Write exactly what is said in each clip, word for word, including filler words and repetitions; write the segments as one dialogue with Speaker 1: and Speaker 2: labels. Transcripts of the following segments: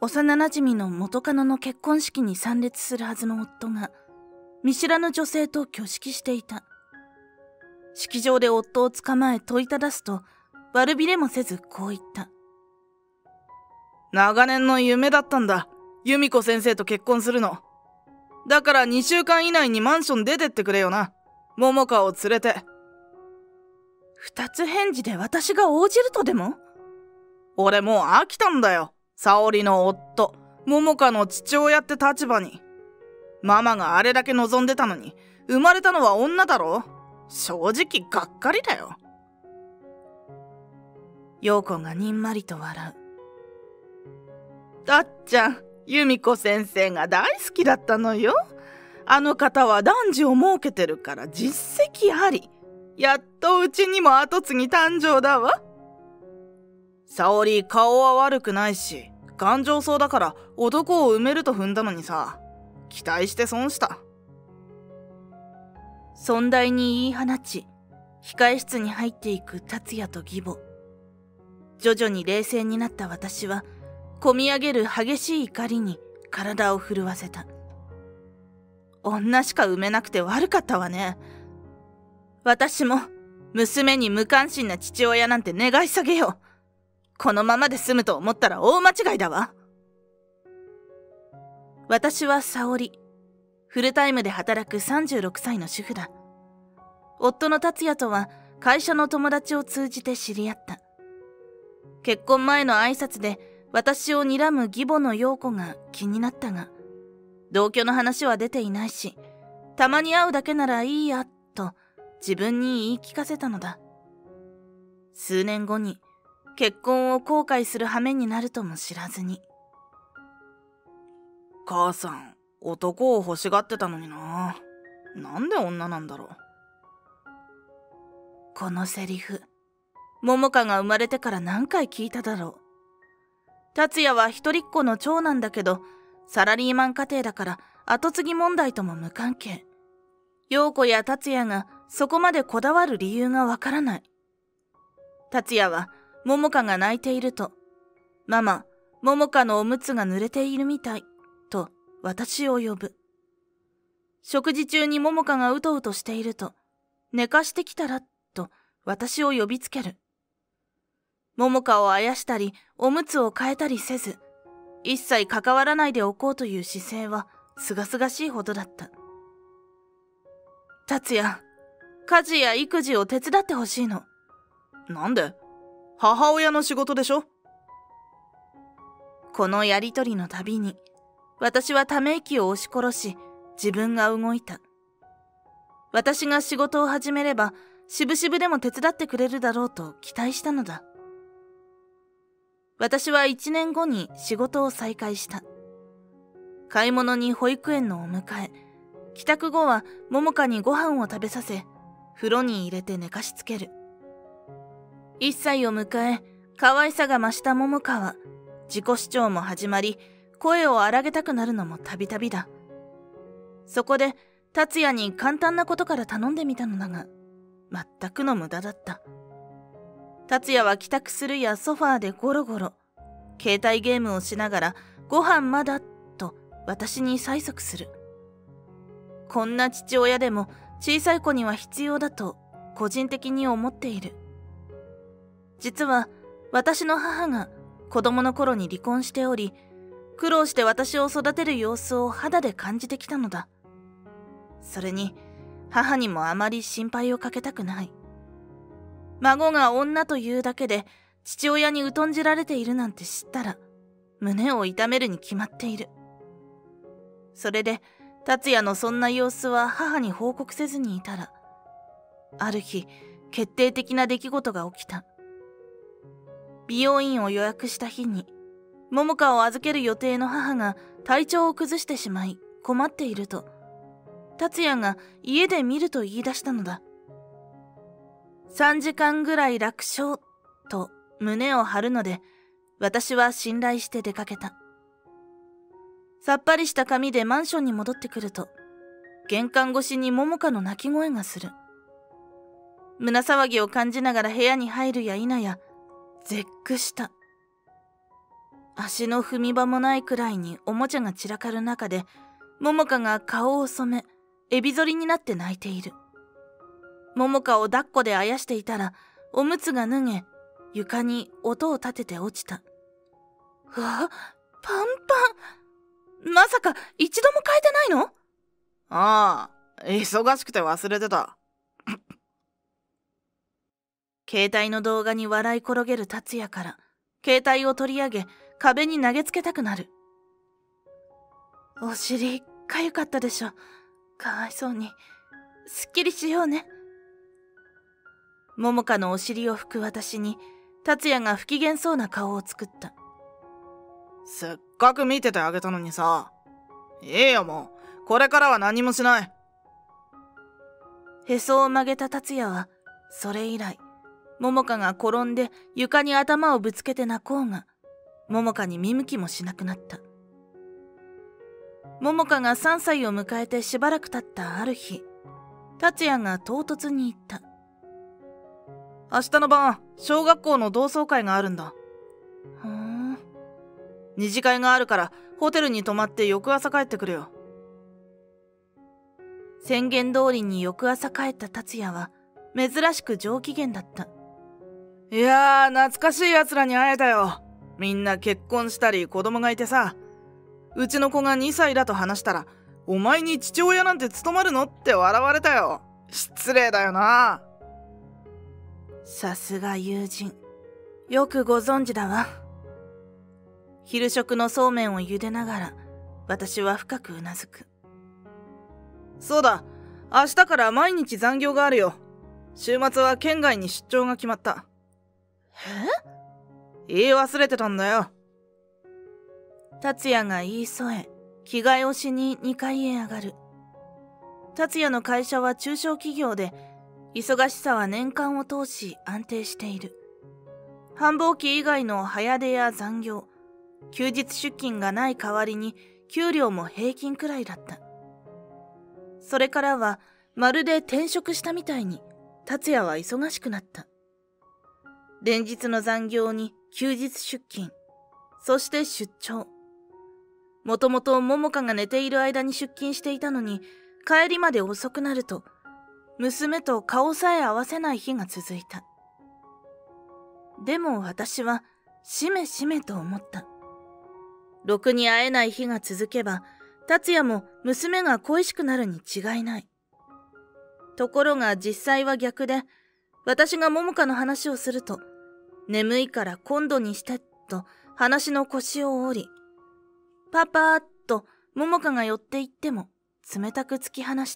Speaker 1: 幼なじみの元カノの結婚式に参列するはずの夫が見知らぬ女性と挙式していた。式場で夫を捕まえ問いただすと、悪びれもせずこう言った。
Speaker 2: 長年の夢だったんだ、由美子先生と結婚するの。だからにしゅうかん以内にマンション出てってくれよな、桃香を連れて。
Speaker 1: 二つ返事で私が応じるとでも？
Speaker 2: 俺もう飽きたんだよ、沙織の夫、桃香の父親って立場に。ママがあれだけ望んでたのに、生まれたのは女だろ。正直がっかりだよ。
Speaker 1: 陽子がにんまりと笑う。
Speaker 2: たっちゃん、由美子先生が大好きだったのよ。あの方は男児を設けてるから実績あり。やっとうちにも跡継ぎ誕生だわ。沙織、顔は悪くないし頑丈そうだから男を産めると踏んだのにさ、期待して損した。
Speaker 1: 尊大に言い放ち、控え室に入っていく達也と義母。徐々に冷静になった私は、こみ上げる激しい怒りに体を震わせた。女しか産めなくて悪かったわね。私も娘に無関心な父親なんて願い下げよう。このままで済むと思ったら大間違いだわ。私は沙織。フルタイムで働くさんじゅうろくさいの主婦だ。夫の達也とは会社の友達を通じて知り合った。結婚前の挨拶で私を睨む義母の陽子が気になったが、同居の話は出ていないし、たまに会うだけならいいやと自分に言い聞かせたのだ。数年後に結婚を後悔する羽目になるとも知らずに。
Speaker 2: 母さん、男を欲しがってたのにな。なんで女なんだろう。
Speaker 1: このセリフ、桃香が生まれてから何回聞いただろう。達也は一人っ子の長男だけど、サラリーマン家庭だから後継ぎ問題とも無関係。陽子や達也がそこまでこだわる理由がわからない。達也は桃香が泣いていると、ママ、桃香のおむつが濡れているみたい、と私を呼ぶ。食事中に桃香がうとうとしていると、寝かしてきたら、と私を呼びつける。桃香をあやしたり、おむつを変えたりせず、一切関わらないでおこうという姿勢は、すがすがしいほどだった。達也、家事や育児を手伝ってほしいの。
Speaker 2: なんで？母親の仕事でしょ？
Speaker 1: このやりとりのたびに、私はため息を押し殺し、自分が動いた。私が仕事を始めれば、しぶしぶでも手伝ってくれるだろうと期待したのだ。私は一年後に仕事を再開した。買い物に保育園のお迎え、帰宅後は桃香にご飯を食べさせ、風呂に入れて寝かしつける。一歳を迎え、可愛さが増した桃香は、自己主張も始まり、声を荒げたくなるのもたびたびだ。そこで、達也に簡単なことから頼んでみたのだが、全くの無駄だった。達也は帰宅するやソファーでゴロゴロ、携帯ゲームをしながら、ご飯まだと私に催促する。こんな父親でも小さい子には必要だと個人的に思っている。実は私の母が子供の頃に離婚しており、苦労して私を育てる様子を肌で感じてきたのだ。それに母にもあまり心配をかけたくない。孫が女というだけで父親に疎んじられているなんて知ったら胸を痛めるに決まっている。それで達也のそんな様子は母に報告せずにいたら、ある日決定的な出来事が起きた。美容院を予約した日に桃香を預ける予定の母が体調を崩してしまい困っていると、達也が家で見ると言い出したのだ。さんじかんぐらい楽勝と胸を張るので、私は信頼して出かけた。さっぱりした髪でマンションに戻ってくると、玄関越しに桃香の泣き声がする。胸騒ぎを感じながら部屋に入るや否や、絶句した。 足の踏み場もないくらいにおもちゃが散らかる中で、桃香が顔を染め、エビ反りになって泣いている。桃香を抱っこであやしていたら、おむつが脱げ、床に音を立てて落ちた。うわ、パンパン。まさか一度も変えてないの？
Speaker 2: ああ、忙しくて忘れてた。
Speaker 1: 携帯の動画に笑い転げる達也から、携帯を取り上げ、壁に投げつけたくなる。お尻、かゆかったでしょ。かわいそうに。すっきりしようね。桃香のお尻を拭く私に、達也が不機嫌そうな顔を作った。
Speaker 2: せっかく見ててあげたのにさ。いいよもう、これからは何もしない。
Speaker 1: へそを曲げた達也は、それ以来、桃香が転んで床に頭をぶつけて泣こうが、桃香に見向きもしなくなった。桃香がさんさいを迎えてしばらく経ったある日、達也が唐突に言った。
Speaker 2: 明日の晩、小学校の同窓会があるんだ。
Speaker 1: ふーん。
Speaker 2: 二次会があるから、ホテルに泊まって翌朝帰ってくれよ。
Speaker 1: 宣言通りに翌朝帰った達也は、珍しく上機嫌だった。
Speaker 2: いやー、懐かしい奴らに会えたよ。みんな結婚したり子供がいてさ。うちの子がにさいだと話したら、お前に父親なんて務まるのって笑われたよ。失礼だよな。
Speaker 1: さすが友人。よくご存知だわ。昼食のそうめんを茹でながら、私は深くうなずく。
Speaker 2: そうだ、明日から毎日残業があるよ。週末は県外に出張が決まった。
Speaker 1: え？
Speaker 2: 言い忘れてたんだよ。
Speaker 1: 達也が言い添え、着替えをしににかいへ上がる。達也の会社は中小企業で、忙しさは年間を通し安定している。繁忙期以外の早出や残業、休日出勤がない代わりに給料も平均くらいだった。それからはまるで転職したみたいに達也は忙しくなった。連日の残業に休日出勤、そして出張。もともと桃香が寝ている間に出勤していたのに、帰りまで遅くなると、娘と顔さえ合わせない日が続いた。でも私は、しめしめと思った。ろくに会えない日が続けば、達也も娘が恋しくなるに違いない。ところが実際は逆で、私が桃香の話をすると、眠いから今度にしてと話の腰を折り、パパーっと桃香が寄って行っても冷たく突き放した。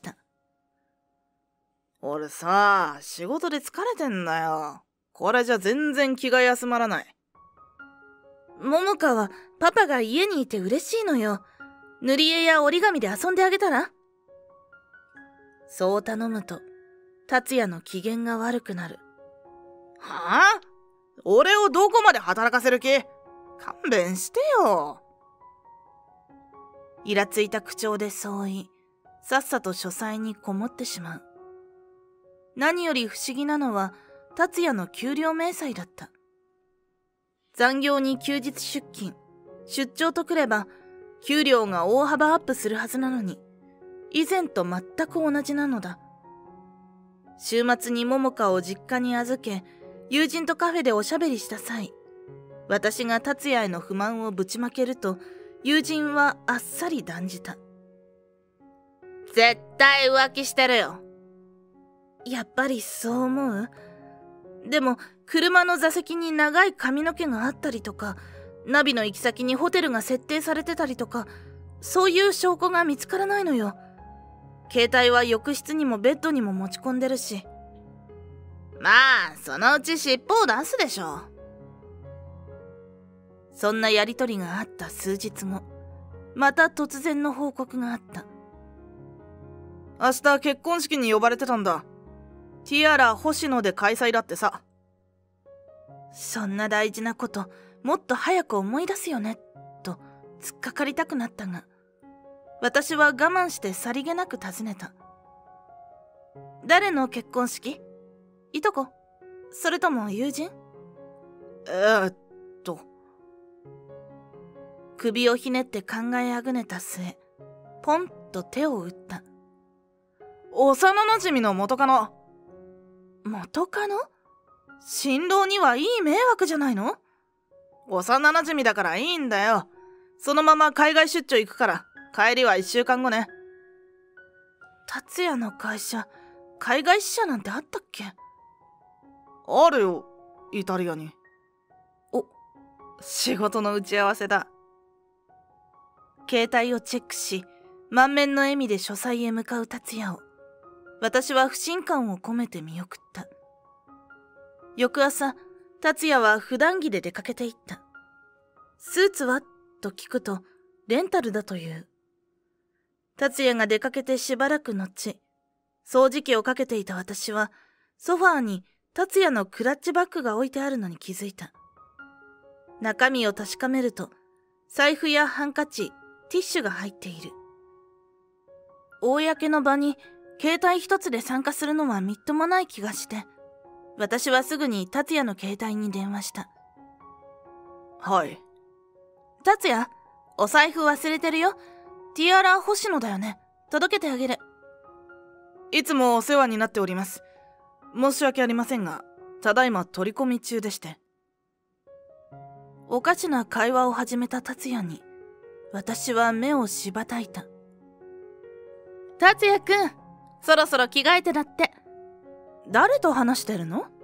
Speaker 2: 俺さ、仕事で疲れてんだよ。これじゃ全然気が休まらない。
Speaker 1: 桃香はパパが家にいて嬉しいのよ。塗り絵や折り紙で遊んであげたら？そう頼むと、達也の機嫌が悪くなる。
Speaker 2: はあ？俺をどこまで働かせる気？勘弁してよ。
Speaker 1: イラついた口調でそう言い、さっさと書斎にこもってしまう。何より不思議なのは、達也の給料明細だった。残業に休日出勤、出張とくれば、給料が大幅アップするはずなのに、以前と全く同じなのだ。週末に桃香を実家に預け、友人とカフェでおしゃべりした際、私が達也への不満をぶちまけると、友人はあっさり断じた。
Speaker 2: 絶対浮気してるよ。
Speaker 1: やっぱりそう思う？でも、車の座席に長い髪の毛があったりとか、ナビの行き先にホテルが設定されてたりとか、そういう証拠が見つからないのよ。携帯は浴室にもベッドにも持ち込んでるし。
Speaker 2: まあ、そのうち尻尾を出すでしょ。
Speaker 1: そんなやりとりがあった数日後、また突然の報告があった。
Speaker 2: 明日結婚式に呼ばれてたんだ。ティアラ星野で開催だってさ。
Speaker 1: そんな大事なこと、もっと早く思い出すよね、と突っかかりたくなったが、私は我慢してさりげなく尋ねた。誰の結婚式？いとこ？それとも友人？
Speaker 2: えー、っと。
Speaker 1: 首をひねって考えあぐねた末、ポンと手を打った。
Speaker 2: 幼なじみの元カノ。
Speaker 1: 元カノ？新郎にはいい迷惑じゃないの？
Speaker 2: 幼なじみだからいいんだよ。そのまま海外出張行くから、帰りはいっしゅうかんごね。
Speaker 1: 達也の会社、海外支社なんてあったっけ？
Speaker 2: あるよ、イタリアに。
Speaker 1: お、
Speaker 2: 仕事の打ち合わせだ。
Speaker 1: 携帯をチェックし、満面の笑みで書斎へ向かう達也を、私は不信感を込めて見送った。翌朝、達也は普段着で出かけていった。スーツはと聞くと、レンタルだという。達也が出かけてしばらく後、掃除機をかけていた私は、ソファーに達也のクラッチバッグが置いてあるのに気づいた。中身を確かめると、財布やハンカチ、ティッシュが入っている。公の場に携帯一つで参加するのはみっともない気がして、私はすぐに達也の携帯に電話した。
Speaker 2: はい。
Speaker 1: 達也、お財布忘れてるよ。ティアラ星野だよね。届けてあげる。
Speaker 2: いつもお世話になっております。申し訳ありませんが、ただいま取り込み中でして。
Speaker 1: おかしな会話を始めた達也に、私は目をしばたいた。達也くん、そろそろ着替えてだって。誰と話してるの？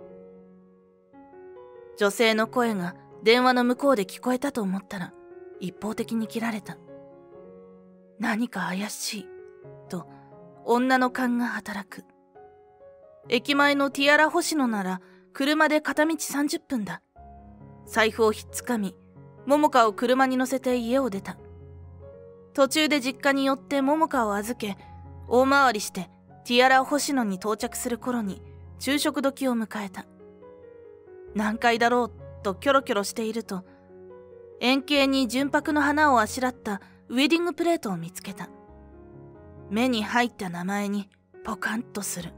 Speaker 1: 女性の声が電話の向こうで聞こえたと思ったら、一方的に切られた。何か怪しい、と女の勘が働く。駅前のティアラ星野なら、車で片道さんじゅっぷんだ。財布をひっつかみ、桃香を車に乗せて家を出た。途中で実家に寄って桃香を預け、大回りしてティアラ星野に到着する頃に昼食時を迎えた。何階だろうとキョロキョロしていると、円形に純白の花をあしらったウェディングプレートを見つけた。目に入った名前にポカンとする。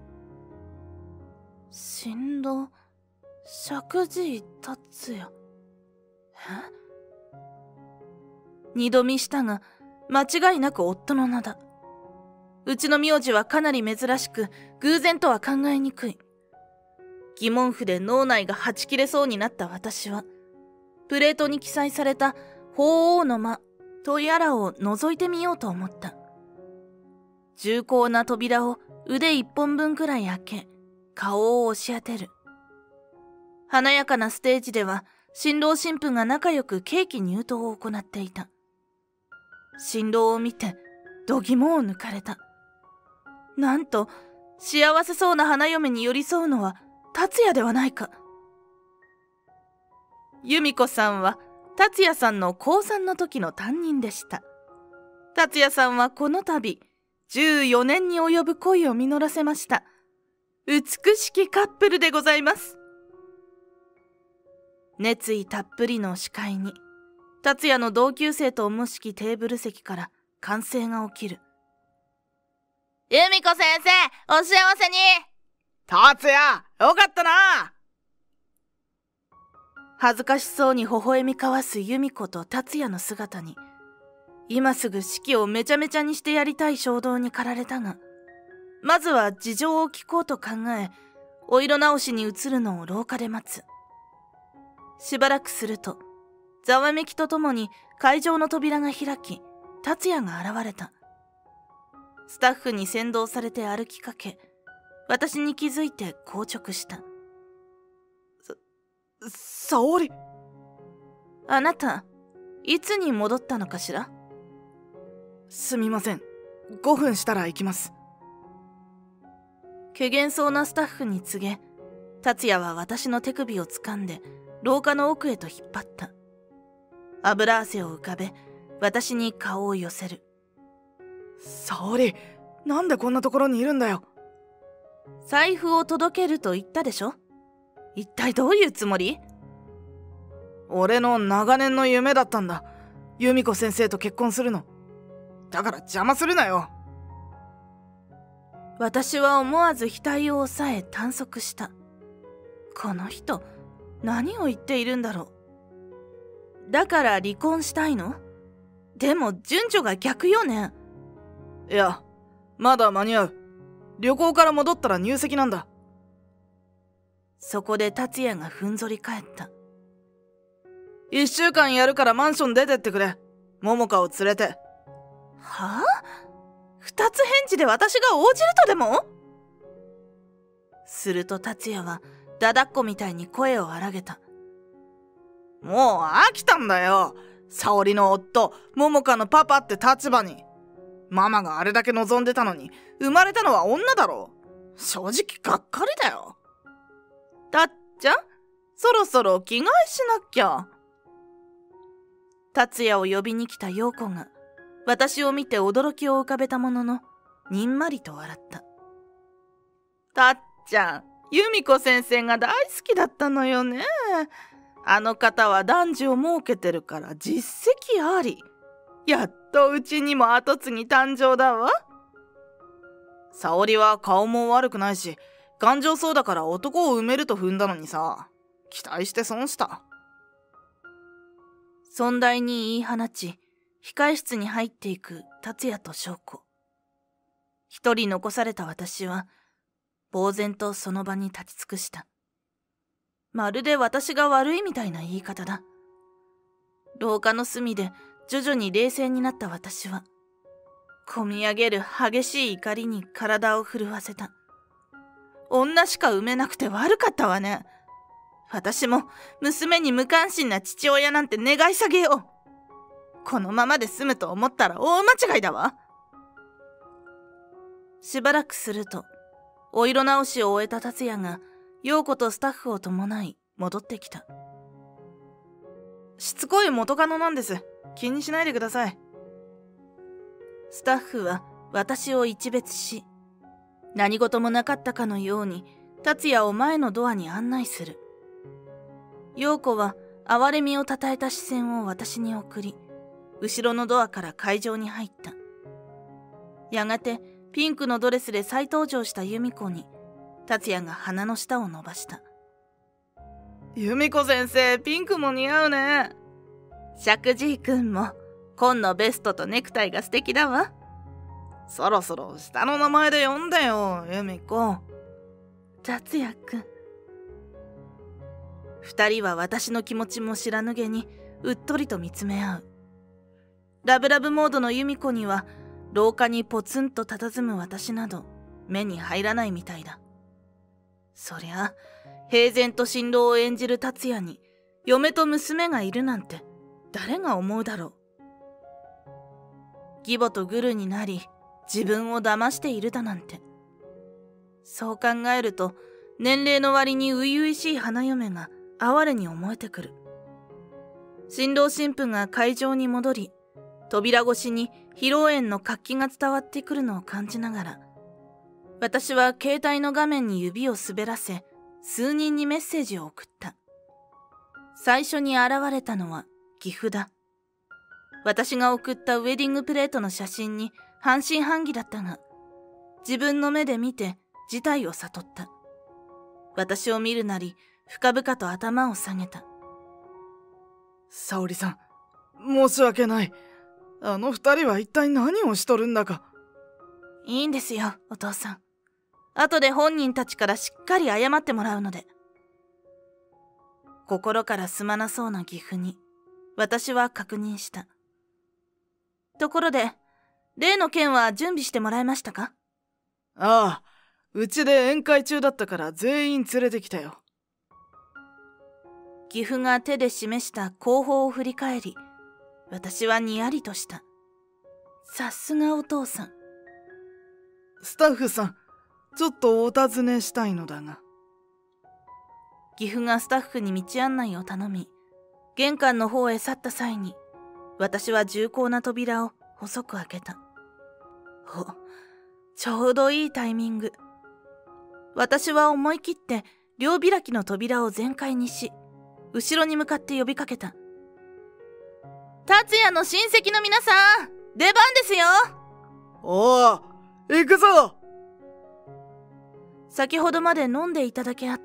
Speaker 1: 新郎石神井達也。え？二度見したが、間違いなく夫の名だ。うちの名字はかなり珍しく、偶然とは考えにくい。疑問符で脳内がはち切れそうになった私は、プレートに記載された鳳凰の間とやらを覗いてみようと思った。重厚な扉を腕一本分くらい開け、顔を押し当てる。華やかなステージでは、新郎新婦が仲良くケーキ入刀を行っていた。新郎を見て、度肝を抜かれた。なんと、幸せそうな花嫁に寄り添うのは、達也ではないか。由美子さんは、達也さんの高さんの時の担任でした。達也さんはこの度、じゅうよねんに及ぶ恋を実らせました。美しきカップルでございます。熱意たっぷりの司会に、達也の同級生と思しきテーブル席から歓声が起きる。由美子先生、お幸せに。
Speaker 2: 達也、よかったな。
Speaker 1: 恥ずかしそうに微笑み交わす由美子と達也の姿に、今すぐ式をめちゃめちゃにしてやりたい衝動に駆られたが、まずは事情を聞こうと考え、お色直しに移るのを廊下で待つ。しばらくすると、ざわめきとともに会場の扉が開き、達也が現れた。スタッフに先導されて歩きかけ、私に気づいて硬直した。
Speaker 2: さ、沙織。
Speaker 1: あなた、いつに戻ったのかしら？
Speaker 2: すみません。ごふんしたら行きます。
Speaker 1: 怪訝そうなスタッフに告げ、達也は私の手首を掴んで、廊下の奥へと引っ張った。油汗を浮かべ、私に顔を寄せる。
Speaker 2: 沙織、なんでこんなところにいるんだよ。
Speaker 1: 財布を届けると言ったでしょ？一体どういうつもり？
Speaker 2: 俺の長年の夢だったんだ。由美子先生と結婚するの。だから邪魔するなよ。
Speaker 1: 私は思わず額を押さえ短足した。この人、何を言っているんだろう。だから離婚したいの？ でも順序が逆よね。
Speaker 2: いや、まだ間に合う。旅行から戻ったら入籍なんだ。
Speaker 1: そこで達也がふんぞり返った。
Speaker 2: 一週間やるからマンション出てってくれ。桃香を連れて。
Speaker 1: はあ？二つ返事で私が応じるとでも？すると達也はだだっこみたいに声を荒げた。
Speaker 2: もう飽きたんだよ。沙織の夫、桃香のパパって立場に。ママがあれだけ望んでたのに、生まれたのは女だろ。正直がっかりだよ。
Speaker 1: たっちゃん、そろそろ着替えしなきゃ。達也を呼びに来た陽子が私を見て驚きを浮かべたものの、にんまりと笑った。
Speaker 2: たっちゃん、由美子先生が大好きだったのよね。あの方は男児を設けてるから実績あり。やっとうちにも跡継ぎ誕生だわ。沙織は顔も悪くないし、頑丈そうだから男を産めると踏んだのにさ、期待して損した。
Speaker 1: 尊大に言い放ち、控室に入っていく達也と翔子。一人残された私は、呆然とその場に立ち尽くした。まるで私が悪いみたいな言い方だ。廊下の隅で徐々に冷静になった私は、こみ上げる激しい怒りに体を震わせた。女しか産めなくて悪かったわね。私も娘に無関心な父親なんて願い下げよう。このままで済むと思ったら大間違いだわ。しばらくすると、お色直しを終えた達也が陽子とスタッフを伴い戻ってきた。
Speaker 2: しつこい元カノなんです。気にしないでください。
Speaker 1: スタッフは私を一別し、何事もなかったかのように達也を前のドアに案内する。陽子は哀れみをたたえた視線を私に送り、後ろのドアから会場に入った。やがてピンクのドレスで再登場した由美子に達也が鼻の下を伸ばした。
Speaker 2: 由美子先生、ピンクも似合うね。
Speaker 1: 石神井くんも紺のベストとネクタイが素敵だわ。
Speaker 2: そろそろ下の名前で呼んでよ、由美子。
Speaker 1: 達也くん。二人は私の気持ちも知らぬげにうっとりと見つめ合う。ラブラブモードの由美子には廊下にポツンと佇む私など目に入らないみたいだ。そりゃ平然と新郎を演じる達也に嫁と娘がいるなんて誰が思うだろう。義母とグルになり自分を騙しているだなんて。そう考えると年齢の割に初々しい花嫁が哀れに思えてくる。新郎新婦が会場に戻り、扉越しに披露宴の活気が伝わってくるのを感じながら、私は携帯の画面に指を滑らせ、数人にメッセージを送った。最初に現れたのは岐阜だ。私が送ったウェディングプレートの写真に半信半疑だったが、自分の目で見て事態を悟った。私を見るなり深々と頭を下げた。
Speaker 2: 沙織さん、申し訳ない。あの二人は一体何をしとるんだか。
Speaker 1: いいんですよ、お父さん。後で本人たちからしっかり謝ってもらうので。心からすまなそうな岐阜に私は確認した。ところで、例の件は準備してもらえましたか？
Speaker 2: ああ、うちで宴会中だったから全員連れてきたよ。
Speaker 1: 岐阜が手で示した後方を振り返り、私はにやりとした。さすがお父さん。
Speaker 2: スタッフさん、ちょっとお尋ねしたいのだが。
Speaker 1: 岐阜がスタッフに道案内を頼み、玄関の方へ去った際に、私は重厚な扉を細く開けた。お、ちょうどいいタイミング。私は思い切って両開きの扉を全開にし、後ろに向かって呼びかけた。達也の親戚の皆さん、出番ですよ。
Speaker 2: おお、行くぞ。
Speaker 1: 先ほどまで飲んでいただけあって、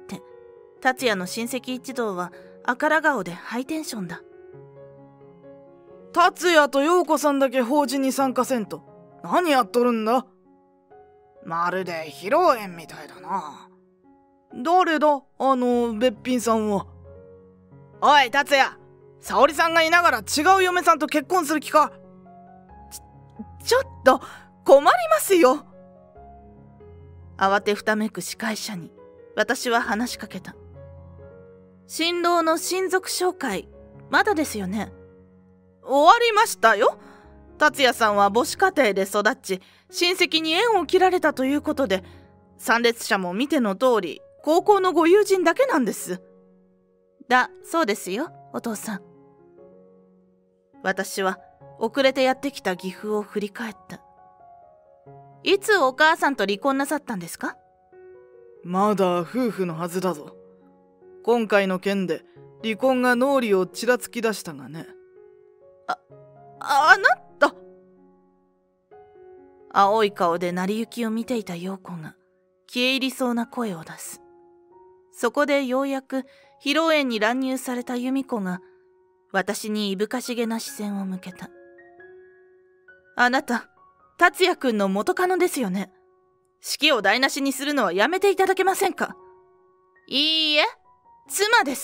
Speaker 1: 達也の親戚一同はあから顔でハイテンションだ。
Speaker 2: 達也と陽子さんだけ法事に参加せんと何やっとるんだ。まるで披露宴みたいだな。誰だあのべっぴんさんは。おい達也、沙織さんがいながら違う嫁さんと結婚する気か。
Speaker 1: ちょっと困りますよ。慌てふためく司会者に私は話しかけた。新郎の親族紹介まだですよね。
Speaker 2: 終わりましたよ。達也さんは母子家庭で育ち、親戚に縁を切られたということで、参列者も見ての通り高校のご友人だけなんです。
Speaker 1: だそうですよお父さん。私は遅れてやってきた岐阜を振り返った。いつお母さんと離婚なさったんですか？
Speaker 2: まだ夫婦のはずだぞ。今回の件で離婚が脳裏をちらつき出したがね。
Speaker 1: あ、あなた。青い顔で成り行きを見ていた陽子が消え入りそうな声を出す。そこでようやく披露宴に乱入された由美子が私にいぶかしげな視線を向けた。あなた達也くんの元カノですよね。式を台無しにするのはやめていただけませんか？いいえ、妻です。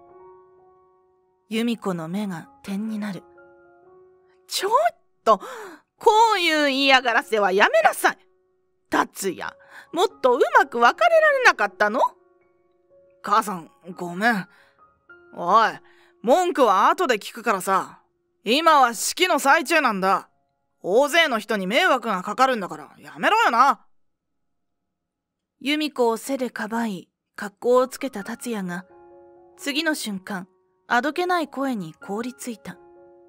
Speaker 1: 由美子の目が点になる。
Speaker 2: ちょっとこういう嫌がらせはやめなさい。達也、もっとうまく別れられなかったの？母さんごめん。おい、文句は後で聞くからさ。今は式の最中なんだ。大勢の人に迷惑がかかるんだからやめろよな。
Speaker 1: 由美子を背でかばい格好をつけた達也が次の瞬間あどけない声に凍りついた。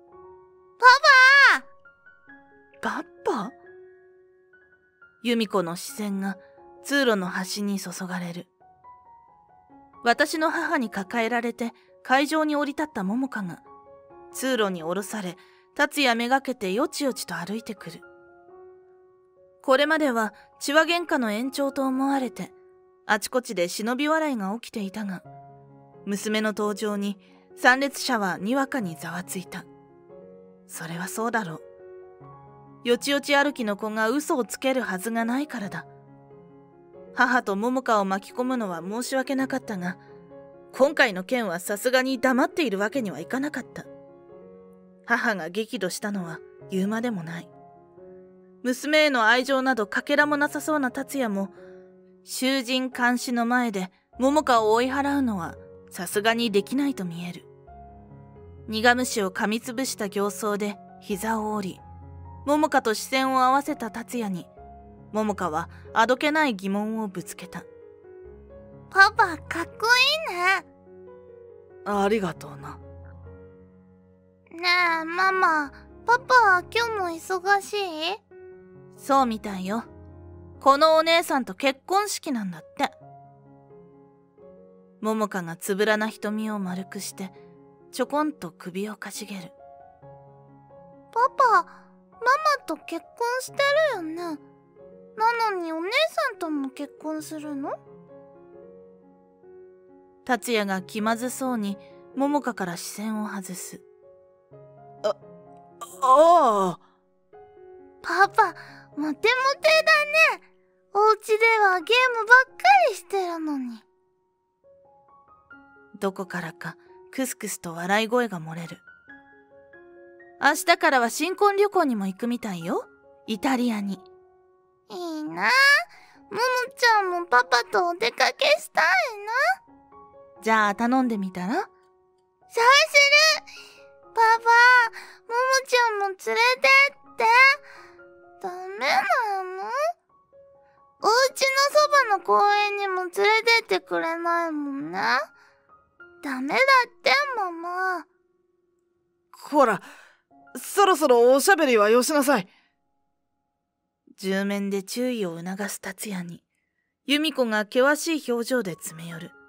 Speaker 1: パパ！パパ？由美子の視線が通路の端に注がれる。私の母に抱えられて会場に降り立った桃香が通路に降ろされ達也めがけてよちよちと歩いてくる。これまでは血は喧嘩の延長と思われてあちこちで忍び笑いが起きていたが、娘の登場に参列者はにわかにざわついた。それはそうだろう。よちよち歩きの子が嘘をつけるはずがないからだ。母と桃香を巻き込むのは申し訳なかったが、今回の件はさすがに黙っているわけにはいかなかった。母が激怒したのは言うまでもない。娘への愛情などかけらもなさそうな達也も、囚人監視の前で桃香を追い払うのはさすがにできないと見える。苦虫を噛みつぶした形相で膝を折り、桃香と視線を合わせた達也に、桃香はあどけない疑問をぶつけた。パパ、かっこいいね。
Speaker 2: ありがとうな。
Speaker 1: ねえ、ママ、パパは今日も忙しい？そうみたいよ。このお姉さんと結婚式なんだって。桃香がつぶらな瞳を丸くしてちょこんと首をかしげる。パパ、ママと結婚してるよね。なのにお姉さんとも結婚するの？達也が気まずそうに桃香から視線を外す。
Speaker 2: あ、ああ。
Speaker 1: パパ、モテモテだね。お家ではゲームばっかりしてるのに。どこからかクスクスと笑い声が漏れる。明日からは新婚旅行にも行くみたいよ。イタリアに。いいな。ももちゃんもパパとお出かけしたいな。じゃあ頼んでみたら？そうする。パパ、ももちゃんも連れてって。ダメなの？お家のそばの公園にも連れてってくれないもんね。ダメだってママ。
Speaker 2: ほら、そろそろおしゃべりはよしなさい。
Speaker 1: 10面で注意を促す達也に由美子が険しい表情で詰め寄る。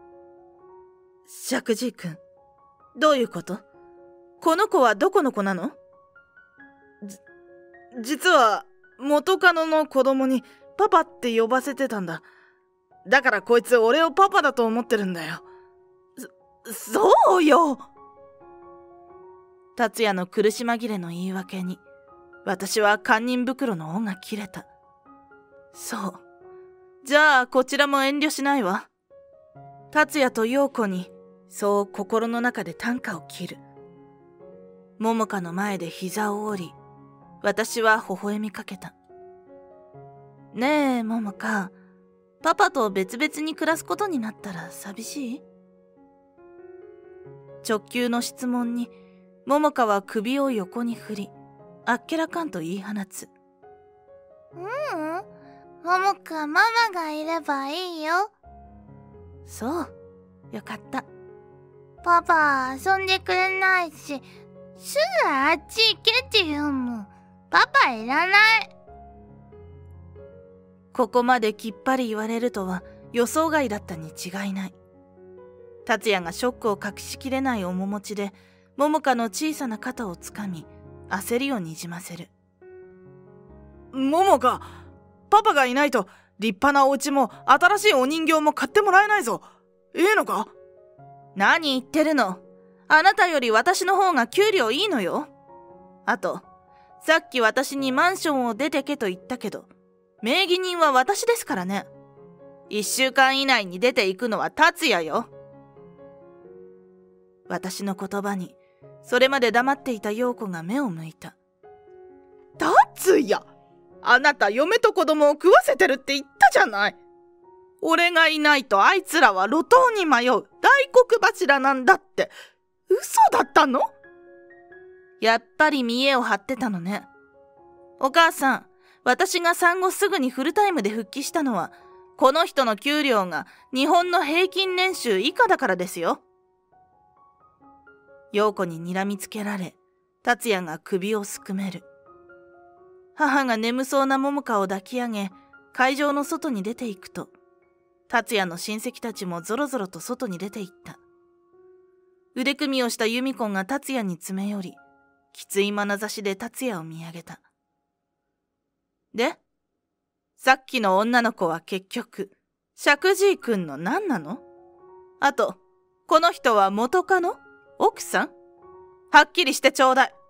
Speaker 1: 石神井君、どういうこと？この子はどこの子なの？
Speaker 2: じ実は元カノの子供にパパって呼ばせてたんだ。だからこいつ俺をパパだと思ってるんだよ。そ、そうよ。
Speaker 1: 達也の苦し紛れの言い訳に、私は堪忍袋の緒が切れた。そう。じゃあこちらも遠慮しないわ。達也と陽子に、そう心の中で短歌を切る。桃香の前で膝を折り、私は微笑みかけた。ねえ、桃香、パパと別々に暮らすことになったら寂しい？直球の質問に、桃香は首を横に振り、あっけらかんと言い放つ。
Speaker 3: ううん、桃香、ママがいればいいよ。
Speaker 1: そう、よかった。
Speaker 3: パパ遊んでくれないし、すぐあっち行けって言うもん。パパいらない。
Speaker 1: ここまできっぱり言われるとは予想外だったに違いない。達也がショックを隠しきれない面持ちで、桃香の小さな肩をつかみ、焦りをにじませる。
Speaker 2: 桃香、パパがいないと立派なお家も新しいお人形も買ってもらえないぞ。ええのか？
Speaker 1: 何言ってるの。あなたより私の方が給料いいのよ。あと、さっき私にマンションを出てけと言ったけど、名義人は私ですからね。一週間以内に出ていくのは達也よ。私の言葉に、それまで黙っていた陽子が目を向いた。
Speaker 2: 達也、あなた嫁と子供を食わせてるって言ったじゃない。俺がいないとあいつらは路頭に迷う大黒柱なんだって。嘘だったの？
Speaker 1: やっぱり見栄を張ってたのね。お母さん、私が産後すぐにフルタイムで復帰したのは、この人の給料が日本の平均年収以下だからですよ。陽子に睨みつけられ、達也が首をすくめる。母が眠そうな桃香を抱き上げ、会場の外に出て行くと、達也の親戚たちもぞろぞろと外に出て行った。腕組みをした由美子が達也に詰め寄り、きつい眼差しで達也を見上げた。で、さっきの女の子は結局、石神井くんの何なの？あと、この人は元カノ？奥さん？はっきりしてちょうだい。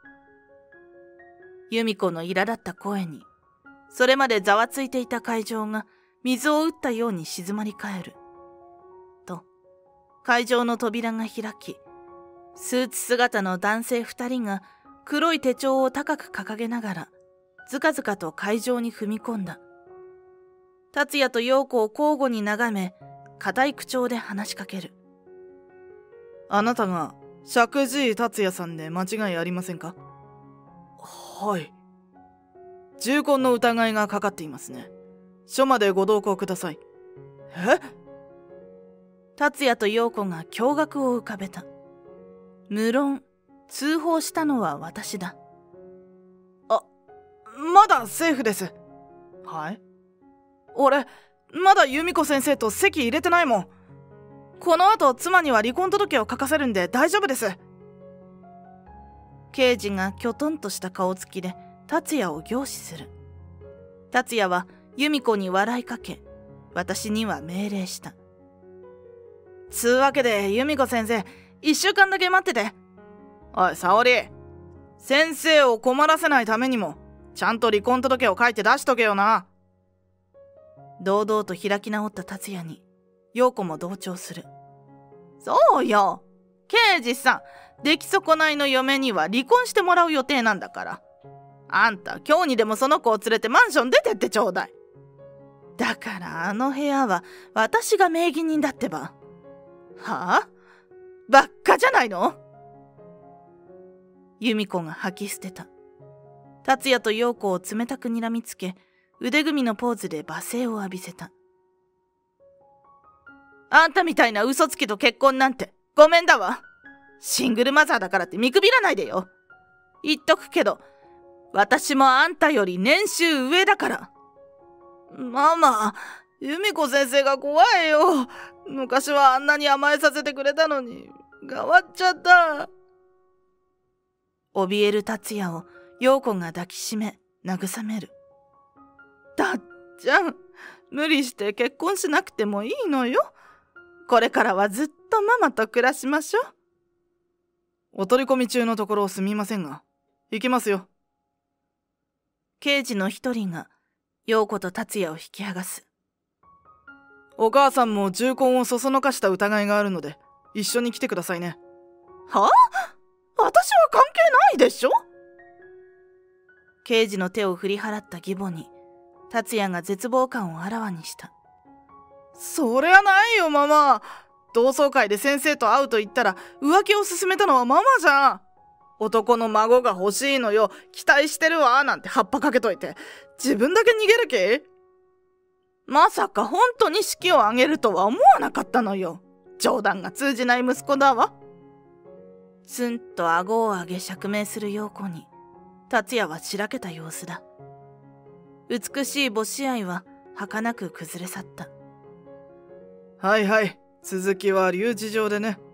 Speaker 1: 由美子の苛立った声に、それまでざわついていた会場が水を打ったように静まり返る。と、会場の扉が開き、スーツ姿の男性二人が黒い手帳を高く掲げながら、ずかずかと会場に踏み込んだ。達也と陽子を交互に眺め、固い口調で話しかける。
Speaker 2: あなたが石神井達也さんで間違いありませんか？はい。重婚の疑いがかかっていますね。署までご同行ください。え？
Speaker 1: 達也と陽子が驚愕を浮かべた。無論、通報したのは私だ。
Speaker 2: あ、まだセーフです。はい？俺、まだ由美子先生と籍入れてないもん。この後妻には離婚届を書かせるんで大丈夫です。
Speaker 1: 刑事がきょとんとした顔つきで達也を凝視する。達也は由美子に笑いかけ、私には命令した。
Speaker 2: つうわけで由美子先生、一週間だけ待ってて。おい沙織、先生を困らせないためにもちゃんと離婚届を書いて出しとけよな。
Speaker 1: 堂々と開き直った達也に陽子も同調する。
Speaker 2: そうよ、刑事さん、出来損ないの嫁には離婚してもらう予定なんだから。あんた今日にでもその子を連れてマンション出てってちょうだい。
Speaker 1: だからあの部屋は私が名義人だってば。
Speaker 2: はあ？ばっかじゃないの？
Speaker 1: 由美子が吐き捨てた。達也と陽子を冷たく睨みつけ、腕組みのポーズで罵声を浴びせた。
Speaker 2: あんたみたいな嘘つきと結婚なんてごめんだわ。シングルマザーだからって見くびらないでよ。言っとくけど、私もあんたより年収上だから。ママ、由美子先生が怖いよ。昔はあんなに甘えさせてくれたのに変わっちゃった。
Speaker 1: 怯える達也を陽子が抱きしめ慰める。
Speaker 2: たっちゃん、無理して結婚しなくてもいいのよ。これからはずっとママと暮らしましょう。 お取り込み中のところすみませんが、行きますよ。
Speaker 1: 刑事の一人が陽子と達也を引き剥がす。
Speaker 2: お母さんも重婚をそそのかした疑いがあるので、一緒に来てくださいね。
Speaker 4: はあ？私は関係ないでしょ。
Speaker 1: 刑事の手を振り払った義母に達也が絶望感をあらわにした。
Speaker 2: そりゃないよママ。同窓会で先生と会うと言ったら浮気を勧めたのはママじゃん。男の孫が欲しいのよ、期待してるわなんて葉っぱかけといて、自分だけ逃げる気？
Speaker 4: まさか本当に式を挙げるとは思わなかったのよ。冗談が通じない息子だわ。
Speaker 1: ツンと顎を上げ釈明する陽子に達也はしらけた様子だ。美しい母子愛は儚く崩れ去った。
Speaker 2: はいはい、続きは留置場でね。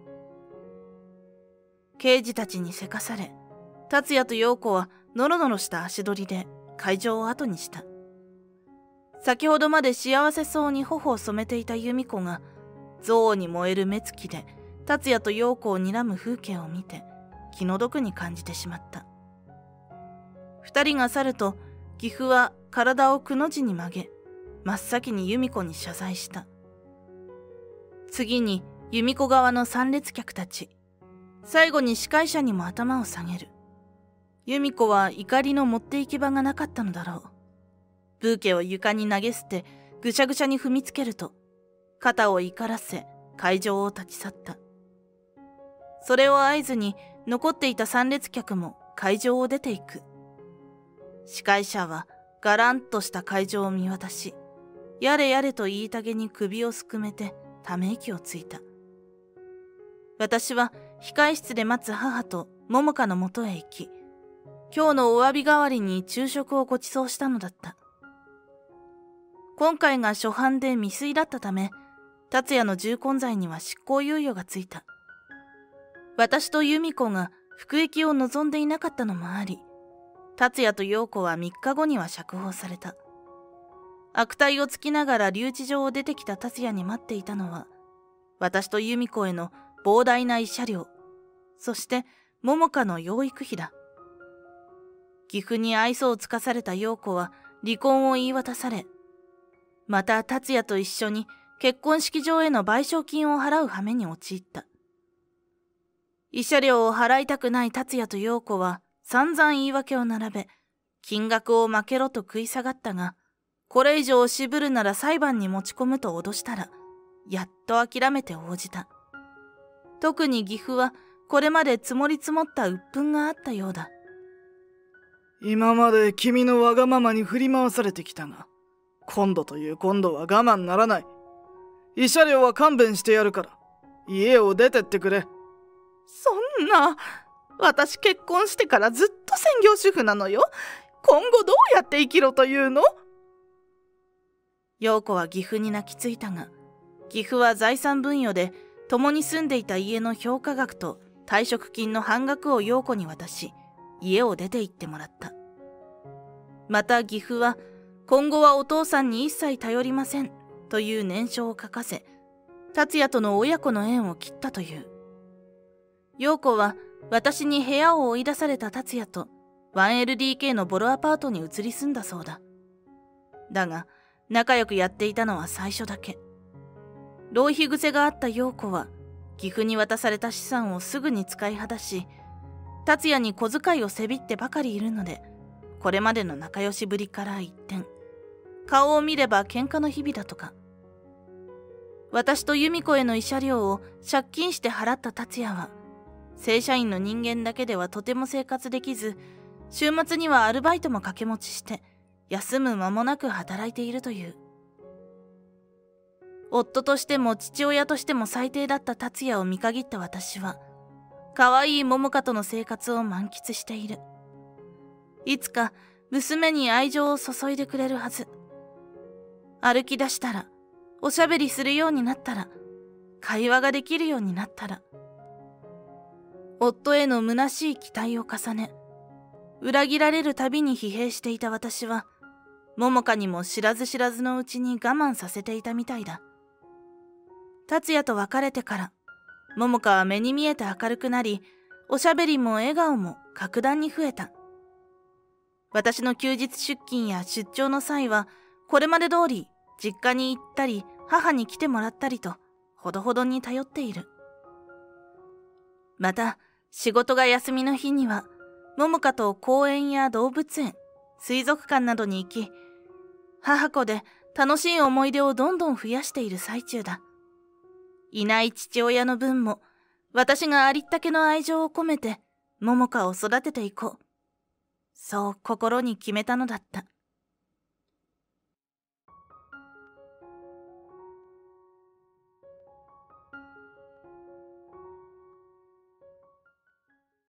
Speaker 1: 刑事たちにせかされ、達也と陽子はノロノロした足取りで会場を後にした。先ほどまで幸せそうに頬を染めていた由美子が憎悪に燃える目つきで達也と陽子を睨む風景を見て気の毒に感じてしまった。二人が去ると岐阜は体をくの字に曲げ、真っ先に由美子に謝罪した。次に由美子側の参列客たち、最後に司会者にも頭を下げる。由美子は怒りの持って行き場がなかったのだろう。ブーケを床に投げ捨てぐしゃぐしゃに踏みつけると肩を怒らせ会場を立ち去った。それを合図に残っていた参列客も会場を出ていく。司会者はがらんとした会場を見渡し、やれやれと言いたげに首をすくめてため息をついた。私は控え室で待つ母と桃香のもとへ行き、今日のお詫び代わりに昼食をご馳走したのだった。今回が初犯で未遂だったため、達也の重婚罪には執行猶予がついた。私と由美子が服役を望んでいなかったのもあり、達也と陽子はみっかごには釈放された。悪態をつきながら留置場を出てきた達也に待っていたのは、私と由美子への膨大な慰謝料、そして桃香の養育費だ。岐阜に愛想をつかされた陽子は離婚を言い渡され、また達也と一緒に結婚式場への賠償金を払う羽目に陥った。慰謝料を払いたくない達也と陽子は散々言い訳を並べ、金額を負けろと食い下がったが、これ以上渋るなら裁判に持ち込むと脅したら、やっと諦めて応じた。特に岐阜はこれまで積もり積もった鬱憤があったようだ。
Speaker 2: 今まで君のわがままに振り回されてきたが、今度という今度は我慢ならない。慰謝料は勘弁してやるから、家を出てってくれ。
Speaker 4: そんな、私結婚してからずっと専業主婦なのよ。今後どうやって生きろというの？
Speaker 1: 陽子は岐阜に泣きついたが、岐阜は財産分与で共に住んでいた家の評価額と退職金の半額を陽子に渡し、家を出て行ってもらった。また岐阜は、今後はお父さんに一切頼りませんという念書を書かせ、達也との親子の縁を切ったという。陽子は私に部屋を追い出された達也と ワンエルディーケー のボロアパートに移り住んだそうだ。だが仲良くやっていたのは最初だけ。浪費癖があった陽子は岐阜に渡された資産をすぐに使い果たし、達也に小遣いをせびってばかりいるので、これまでの仲良しぶりから一転、顔を見れば喧嘩の日々だとか。私と由美子への慰謝料を借金して払った達也は、正社員の人間だけではとても生活できず、週末にはアルバイトも掛け持ちして、休む間もなく働いているという。夫としても父親としても最低だった達也を見限った私は、可愛い桃香との生活を満喫している。いつか娘に愛情を注いでくれるはず。歩き出したら、おしゃべりするようになったら、会話ができるようになったら。夫への虚しい期待を重ね、裏切られるたびに疲弊していた私は、桃香にも知らず知らずのうちに我慢させていたみたいだ。達也と別れてから、桃香は目に見えて明るくなり、 おしゃべりも笑顔も格段に増えた。私の休日出勤や出張の際は、これまで通り実家に行ったり母に来てもらったりとほどほどに頼っている。また仕事が休みの日には桃香と公園や動物園、水族館などに行き、母子で楽しい思い出をどんどん増やしている最中だ。いない父親の分も私がありったけの愛情を込めて桃香を育てていこう。そう心に決めたのだった。